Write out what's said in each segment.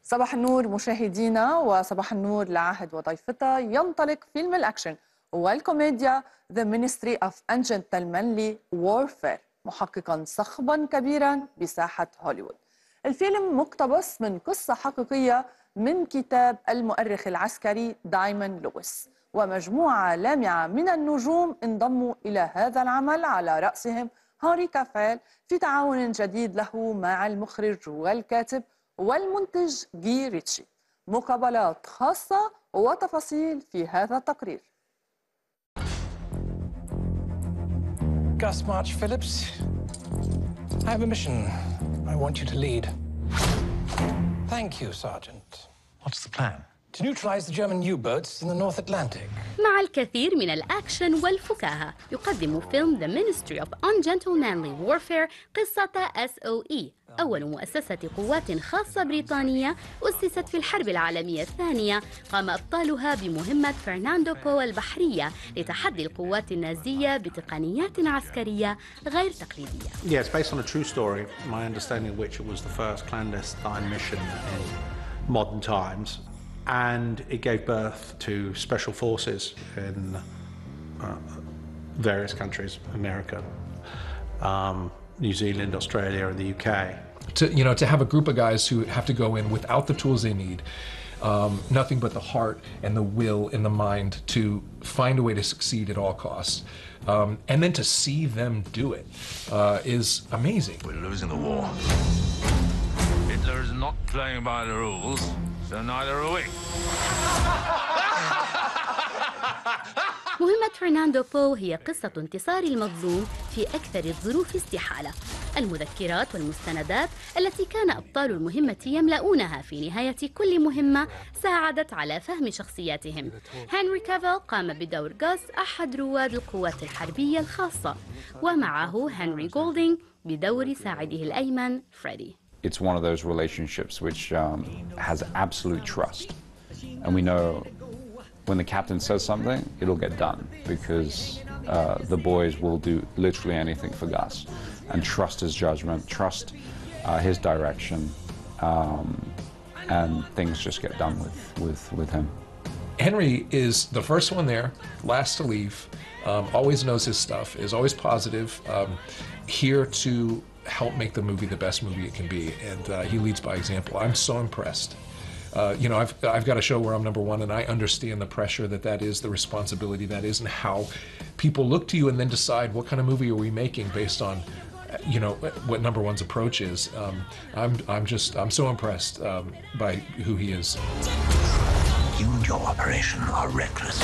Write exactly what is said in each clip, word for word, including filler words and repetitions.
صباح النور مشاهدينا وصباح النور لعاهد وضيفتها. ينطلق فيلم الأكشن والكوميديا The Ministry of Ungentlemanly Warfare محققا صخبا كبيرا بساحة هوليوود. الفيلم مقتبس من قصة حقيقية من كتاب المؤرخ العسكري دايمون لويس، ومجموعة لامعة من النجوم انضموا إلى هذا العمل على رأسهم هنري كافيل في تعاون جديد له مع المخرج والكاتب والمنتج جي ريتشي. مقابلات خاصة وتفاصيل في هذا التقرير. Gus March Phillips, I have a mission I want you to lead. Thank you, Sergeant. What's the plan? To neutralize the German U-boats in the North Atlantic. مع الكثير من الأكشن والفكاهة يقدم فيلم The Ministry of Ungentlemanly Warfare قصة إس أو إي، أول مؤسسة قوات خاصة بريطانية أسست في الحرب العالمية الثانية. قام أبطالها بمهمة فرناندو بو البحرية لتحدي القوات النازية بتقنيات عسكرية غير تقليدية. Yeah, it's based on a true story, my understanding of which it was the first clandestine mission in modern times. And it gave birth to special forces in uh, various countries, America, um, New Zealand, Australia, and the U K. To, you know, to have a group of guys who have to go in without the tools they need, um, nothing but the heart and the will and the mind to find a way to succeed at all costs. Um, and then to see them do it uh, is amazing. We're losing the war. Hitler is not playing by the rules. So neither are we. مهمة فرناندو بو هي قصة انتصار المظلوم في أكثر الظروف استحالة. المذكرات والمستندات التي كان أبطال المهمة يملؤونها في نهاية كل مهمة ساعدت على فهم شخصياتهم. هنري كافيل قام بدور غاس أحد رواد القوات الحربية الخاصة، ومعه هنري جولدينغ بدور ساعده الأيمن فريدي. It's one of those relationships which um, has absolute trust. And we know when the captain says something, it'll get done because uh, the boys will do literally anything for Gus and trust his judgment, trust uh, his direction, um, and things just get done with, with, with him. Henry is the first one there, last to leave, um, always knows his stuff, is always positive, um, here to help make the movie the best movie it can be, and uh, he leads by example. I'm so impressed. Uh, you know, I've, I've got a show where I'm number one, and I understand the pressure that that is, the responsibility that is, and how people look to you and then decide what kind of movie are we making based on, you know, what number one's approach is. Um, I'm, I'm just, I'm so impressed um, by who he is. You and your operation are reckless.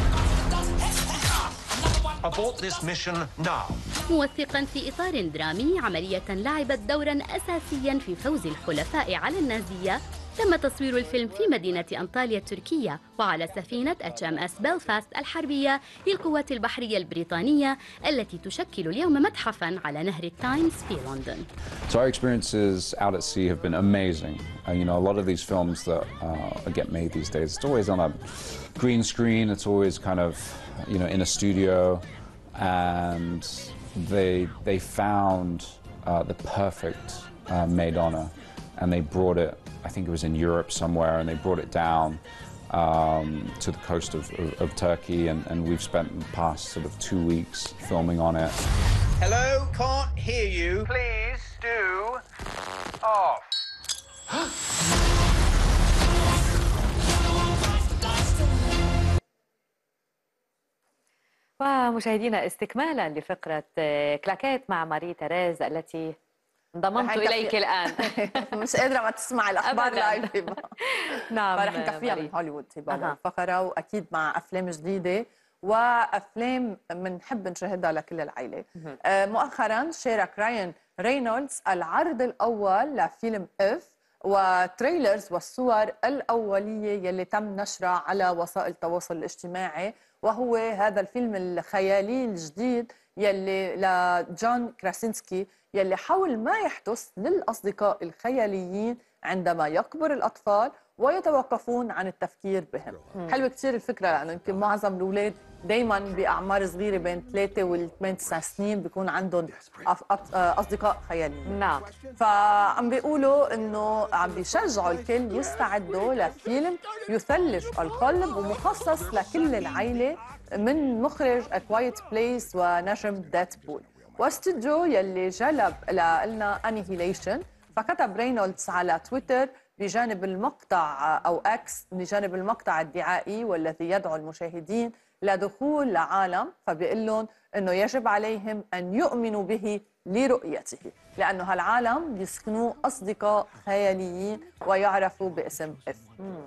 Abort this mission now. موثقا في إطار درامي عملية لعبت دورا أساسيا في فوز الحلفاء على النازية، تم تصوير الفيلم في مدينة أنطاليا التركية وعلى سفينة اتش ام اس بلفاست الحربية للقوات البحرية البريطانية التي تشكل اليوم متحفا على نهر التايمز في لندن. So our experiences out at sea have been amazing. Uh, you know, a lot of these films that uh, get made these days, it's always on a green screen, it's always kind of, you know, in a studio, and they they found uh, the perfect uh, maid honor, and they brought it, I think it was in Europe somewhere, and they brought it down um, to the coast of, of, of Turkey, and, and we've spent the past sort of two weeks filming on it. Hello, can't hear you. Please do off. ومشاهدينا استكمالا لفقرة كلاكيت مع ماري تيريز التي انضممت إليك الآن. مش قادرة ما تسمع الأخبار لايف. نعم، فرح نكفيها من هوليوود هبة الفقرة، وأكيد مع أفلام جديدة وأفلام بنحب نشاهدها لكل العائلة. آه مؤخرا شارك رايان رينولدز العرض الأول لفيلم إف وتريلرز والصور الأولية يلي تم نشرها على وسائل التواصل الاجتماعي، وهو هذا الفيلم الخيالي الجديد يلي لجون كراسينسكي يلي حول ما يحدث للأصدقاء الخياليين عندما يكبر الأطفال ويتوقفون عن التفكير بهم. حلوة كثير الفكرة، لأنه يمكن معظم الأولاد دايما بأعمار صغيرة بين ثلاثة والثمان تسع سنين بيكون عندهم أصدقاء خياليين. نعم. فعم بيقولوا إنه عم بيشجعوا الكل يستعدوا لفيلم يثلج القلب ومخصص لكل العائلة من مخرج A Quiet Place ونجم ديدبول. واستوديو يلي جلب لنا أنيهيليشن، فكتب رينولدز على تويتر بجانب المقطع أو أكس بجانب المقطع الدعائي والذي يدعو المشاهدين لدخول لعالم، فبيقول لهم إنه يجب عليهم أن يؤمنوا به لرؤيته، لأنه هالعالم بيسكنوه أصدقاء خياليين ويعرفوا باسم إف.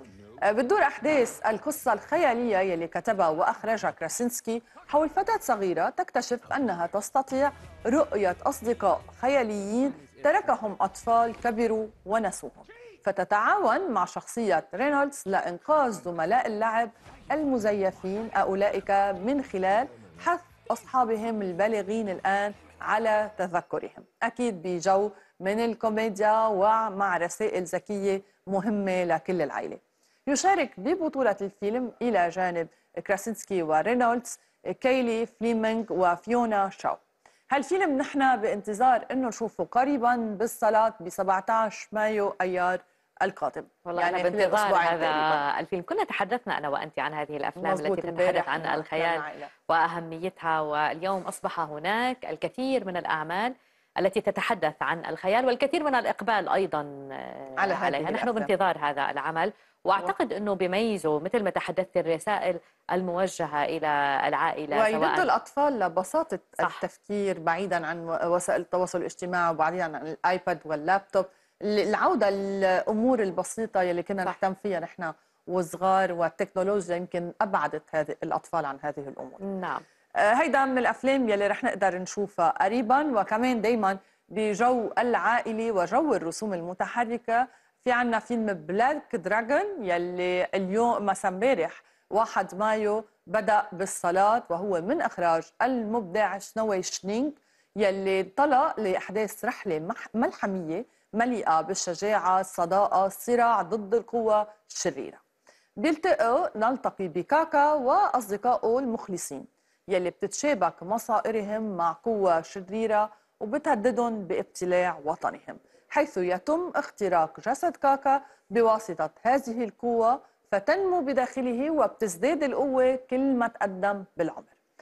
بتدور أحداث القصة الخيالية يلي كتبها وأخرجها كراسينسكي حول فتاة صغيرة تكتشف أنها تستطيع رؤية أصدقاء خياليين تركهم أطفال كبروا ونسوهم، فتتعاون مع شخصية رينولدز لإنقاذ زملاء اللعب المزيفين أولئك من خلال حث أصحابهم البالغين الآن على تذكرهم، أكيد بجو من الكوميديا ومع رسائل ذكية مهمة لكل العائلة. يشارك ببطولة الفيلم إلى جانب كراسينسكي ورينولدز كايلي فليمينغ وفيونا شاو. هالفيلم نحن بانتظار انه نشوفه قريبا بالصالات ب سبعة عشر مايو ايار القادم. والله يعني أنا بانتظار هذا تقريباً. الفيلم كنا تحدثنا أنا وأنت عن هذه الأفلام التي تتحدث عن الخيال وأهميتها، واليوم أصبح هناك الكثير من الأعمال التي تتحدث عن الخيال والكثير من الإقبال أيضا على عليها. نحن بانتظار هذا العمل، واعتقد انه بيميزوا مثل ما تحدثت الرسائل الموجهه الى العائله ويمدوا الاطفال لبساطه صح. التفكير بعيدا عن وسائل التواصل الاجتماعي وبعيدا عن الايباد واللابتوب، العوده للامور البسيطه يلي كنا صح. نهتم فيها نحن وصغار، والتكنولوجيا يمكن ابعدت هذه الاطفال عن هذه الامور. نعم. آه هيدا من الافلام يلي رح نقدر نشوفها قريبا، وكمان دائما بجو العائلي وجو الرسوم المتحركه. في عنا فيلم بلاك دراجون يلي اليوم مثلا امبارح واحد مايو بدأ بالصالات، وهو من إخراج المبدع شنوي شنينغ يلي انطلق لأحداث رحلة ملحمية مليئة بالشجاعة، الصداقة، الصراع ضد القوى الشريرة. بيلتقوا نلتقي بكاكا وأصدقائه المخلصين يلي بتتشابك مصائرهم مع قوى شريرة وبتهددهم بابتلاع وطنهم، حيث يتم اختراق جسد كاكا بواسطة هذه القوة، فتنمو بداخله وبتزداد القوة كل ما تقدم بالعمر.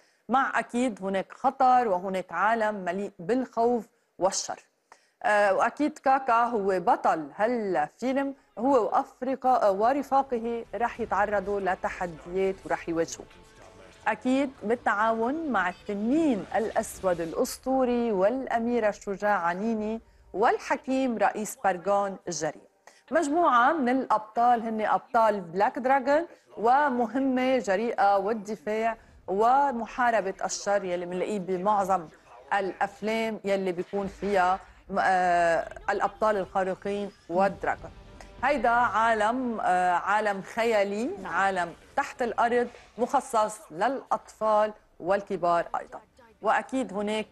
مع أكيد هناك خطر وهناك عالم مليء بالخوف والشر. أه وأكيد كاكا هو بطل هالفيلم، هو وأفريقا ورفاقه رح يتعرضوا لتحديات ورح يواجهوا أكيد بالتعاون مع التنين الأسود الأسطوري والأميرة الشجاعة نيني والحكيم رئيس بارغون الجريء. مجموعة من الأبطال هن أبطال بلاك دراجون ومهمة جريئة والدفاع ومحاربة الشر يلي بنلاقيه بمعظم الأفلام يلي بيكون فيها آه الأبطال الخارقين والدراجون. هيدا عالم آه عالم خيالي، عالم تحت الأرض مخصص للأطفال والكبار أيضا. واكيد هناك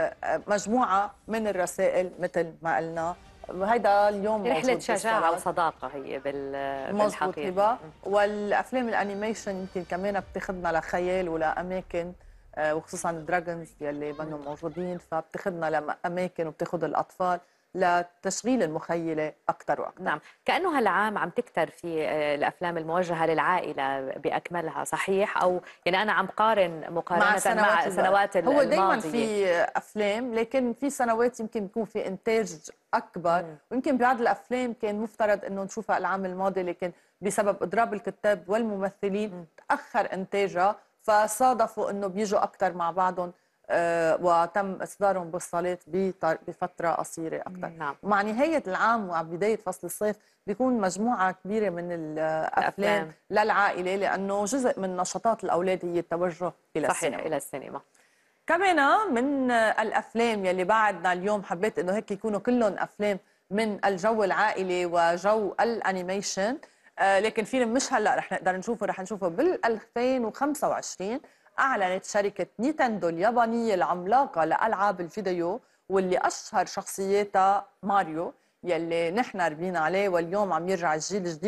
مجموعه من الرسائل مثل ما قلنا. هيدا اليوم رحله شجاعه وصداقه هي بالحقيقه. والافلام الانيميشن يمكن كمان بتاخذنا لخيال ولاماكن، وخصوصا الدراجونز يلي بدهم موجودين، فبتاخذنا لاماكن وبتاخذ الاطفال لتشغيل المخيله اكثر واكثر. نعم، كانه هالعام عم تكتر في الافلام الموجهه للعائله باكملها، صحيح؟ او يعني انا عم قارن مقارنه مع سنوات, مع سنوات هو دائما في افلام، لكن في سنوات يمكن يكون في انتاج اكبر، م. ويمكن بعض الافلام كان مفترض انه نشوفها العام الماضي، لكن بسبب اضراب الكتاب والممثلين م. تاخر انتاجها، فصادفوا انه بيجوا اكثر مع بعضهم آه وتم اصدارهم بالصالات بفتره قصيره اكثر. نعم. مع نهايه العام وبدايه فصل الصيف بيكون مجموعه كبيره من الافلام الأفلام. للعائله، لانه جزء من نشاطات الاولاد هي التوجه الى صحيح السينما. الى السينما. كمان من الافلام يلي بعدنا اليوم حبيت انه هيك يكونوا كلهم افلام من الجو العائلي وجو الانيميشن، آه لكن فيلم مش هلا رح نقدر نشوفه، رح نشوفه بال ألفين وخمسة وعشرين. أعلنت شركة نينتندو اليابانية العملاقة لألعاب الفيديو واللي أشهر شخصياتها ماريو يلي نحن ربينا عليه، واليوم عم يرجع الجيل الجديد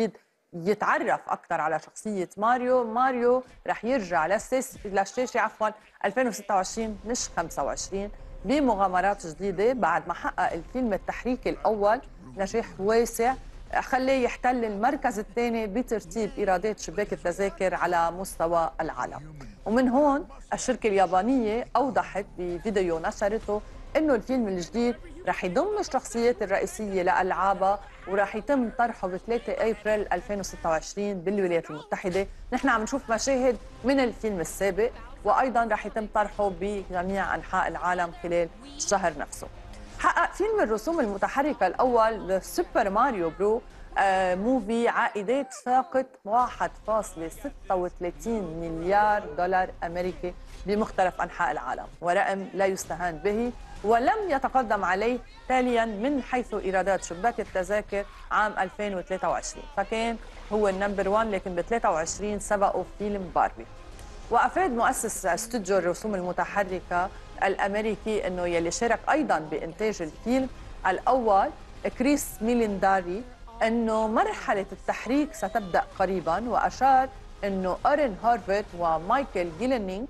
يتعرف اكثر على شخصيه ماريو. ماريو رح يرجع للشاشه عفوا ألفين وستة وعشرين مش خمسة وعشرين بمغامرات جديده بعد ما حقق الفيلم التحريكي الاول نجاح واسع خليه يحتل المركز الثاني بترتيب ايرادات شباك التذاكر على مستوى العالم. ومن هون الشركه اليابانيه اوضحت بفيديو نشرته انه الفيلم الجديد رح يضم الشخصيات الرئيسيه لالعابها ورح يتم طرحه ب ثلاثة ابريل ألفين وستة وعشرين بالولايات المتحده. نحن عم نشوف مشاهد من الفيلم السابق وايضا رح يتم طرحه بجميع انحاء العالم خلال الشهر نفسه. حقق فيلم الرسوم المتحركه الاول سوبر ماريو برو آه موفي عائدات فاقت واحد فاصلة ستة وثلاثين مليار دولار امريكي بمختلف انحاء العالم، ورقم لا يستهان به ولم يتقدم عليه تاليا من حيث ايرادات شباك التذاكر عام ألفين وثلاثة وعشرين، فكان هو النمبر واحد لكن ب ثلاثة وعشرين سبقوا فيلم باربي. وافاد مؤسس استوديو الرسوم المتحركه الامريكي انه يلي شارك ايضا بانتاج الفيلم الاول كريس ميلينداري انه مرحله التحريك ستبدا قريبا، واشار انه أورين هارفرد ومايكل جيلينينغ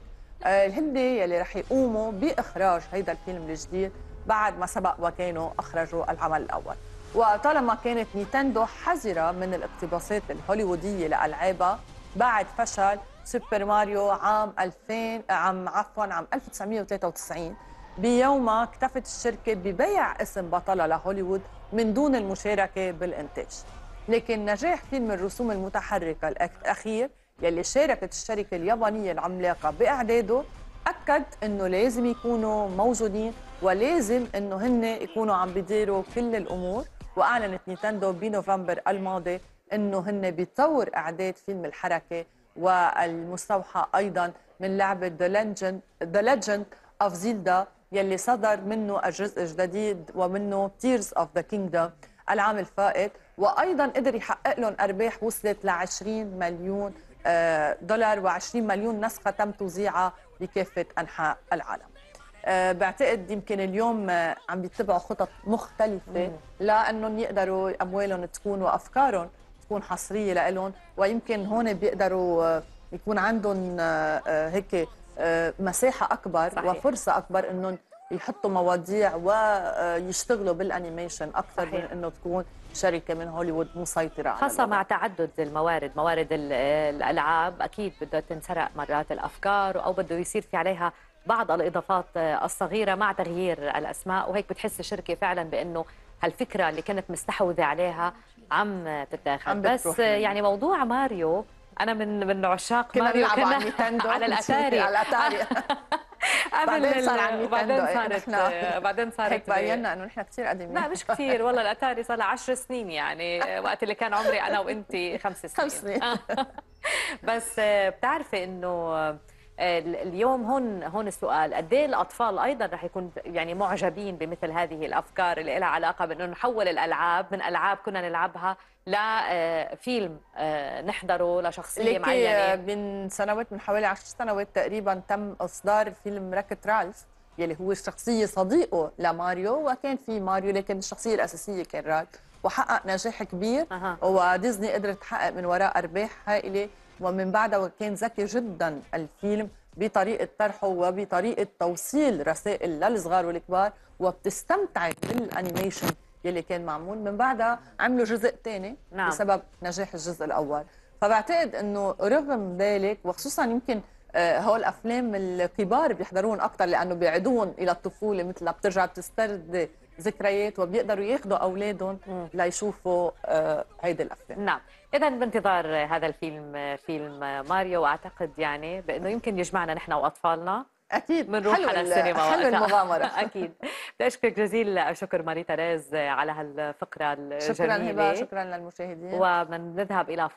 هن يلي رح يقوموا باخراج هيدا الفيلم الجديد بعد ما سبق وكانوا اخرجوا العمل الاول. وطالما كانت نينتندو حذره من الاقتباسات الهوليووديه لالعابها بعد فشل سوبر ماريو عام ألفين عام عفوا عام ألف وتسعمئة وثلاثة وتسعين بيومها اكتفت الشركه ببيع اسم بطلها لهوليوود من دون المشاركه بالانتاج. لكن نجاح فيلم الرسوم المتحركه الاخير يلي شاركت الشركه اليابانيه العملاقه باعداده اكد انه لازم يكونوا موجودين ولازم انه هن يكونوا عم بيديروا كل الامور. واعلنت نينتندو بنوفمبر الماضي انه هن بيطور اعداد فيلم الحركه والمستوحى ايضا من لعبه ذا ليجند ذا ليجند اوف زيلدا يلي صدر منه الجزء الجديد ومنه تيرز اوف ذا كينجدم العام الفائت، وايضا قدر يحقق لهم ارباح وصلت ل عشرين مليون دولار وعشرين مليون نسخه تم توزيعها بكافه انحاء العالم. أه بعتقد يمكن اليوم عم بيتبعوا خطط مختلفه لانهم يقدروا اموالهم تكون وافكارهم تكون حصريه لهم، ويمكن هون بيقدروا يكون عندهم هيك مساحه اكبر صحيح. وفرصه اكبر انهم يحطوا مواضيع ويشتغلوا بالانيميشن اكثر صحيح. من انه تكون شركه من هوليوود مسيطره على خاصه مع تعدد الموارد، موارد الالعاب اكيد بده تنسرق مرات الافكار او بده يصير في عليها بعض الاضافات الصغيره مع تغيير الاسماء، وهيك بتحس الشركه فعلا بانه هالفكره اللي كانت مستحوذه عليها عم تتاخذ. بس يعني موضوع ماريو انا من من عشاق ماريو كنا على نينتندو على الاتاري على الاتاري بعدين صار على نينتندو بعدين صارت بعدين صارت هيك بينا انه نحن كثير قديمين. لا مش كثير والله، الاتاري صار لها عشر سنين يعني وقت اللي كان عمري انا وانت خمس سنين خمس سنين بس بتعرفي انه اليوم هون هون السؤال قد ايه الاطفال ايضا رح يكون يعني معجبين بمثل هذه الافكار اللي لها علاقه بانه نحول الالعاب من العاب كنا نلعبها لفيلم نحضره لشخصيه معينه. من سنوات من حوالي عشر سنوات تقريبا تم اصدار فيلم راكت رالف يلي هو الشخصيه صديقه لماريو، وكان في ماريو لكن الشخصيه الاساسيه كان رالف، وحقق نجاح كبير أه. وديزني قدرت تحقق من وراء ارباح هائله، ومن بعدها كان ذكي جدا الفيلم بطريقه طرحه وبطريقه توصيل رسائل للصغار والكبار، وبتستمتعي بالانيميشن يلي كان معمول. من بعدها عملوا جزء ثاني نعم. بسبب نجاح الجزء الاول. فبعتقد انه رغم ذلك وخصوصا يمكن هول الافلام الكبار بيحضرون اكثر لانه بيعيدون الى الطفوله، مثل ما بترجع بتسترد ذكريات وبيقدروا ياخذوا اولادهم ليشوفوا هيدي الافلام. نعم، اذا بانتظار هذا الفيلم فيلم ماريو، واعتقد يعني بانه يمكن يجمعنا نحن واطفالنا اكيد بنروح على السينما حلو المغامره اكيد. بدي اشكرك جزيل الشكر ماري تيريز على هالفقره الجميله. شكرا هبه، شكرا للمشاهدين، وبنذهب الى